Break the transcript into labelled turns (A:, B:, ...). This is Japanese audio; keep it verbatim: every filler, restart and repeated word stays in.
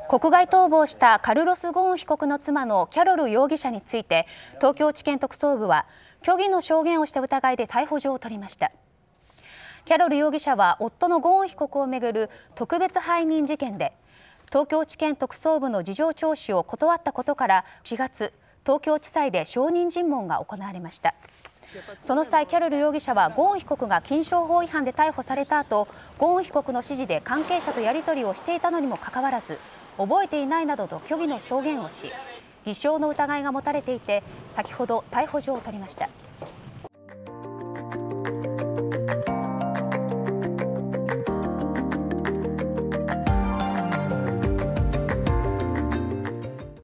A: 国外逃亡したカルロス・ゴーン被告の妻のキャロル容疑者について東京地検特捜部は虚偽の証言をした疑いで逮捕状を取りました。キャロル容疑者は夫のゴーン被告をめぐる特別背任事件で東京地検特捜部の事情聴取を断ったことからしがつ、東京地裁で証人尋問が行われました。その際、キャロル容疑者はゴーン被告が禁商法違反で逮捕された後、ゴーン被告の指示で関係者とやり取りをしていたのにもかかわらず覚えていないなどと虚偽の証言をし、偽証の疑いが持たれていて先ほど逮捕状を取りました。